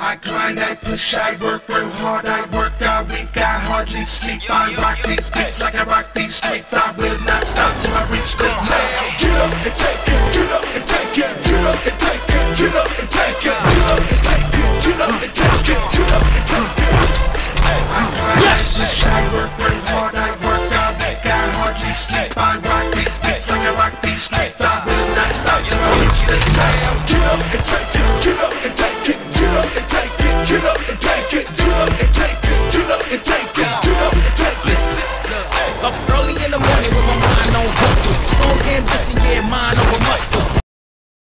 I grind, I push, I work real hard, I work all week, I hardly sleep. I rock these beats like I rock these streets. I will not stop till I reach the top. Get up and take it.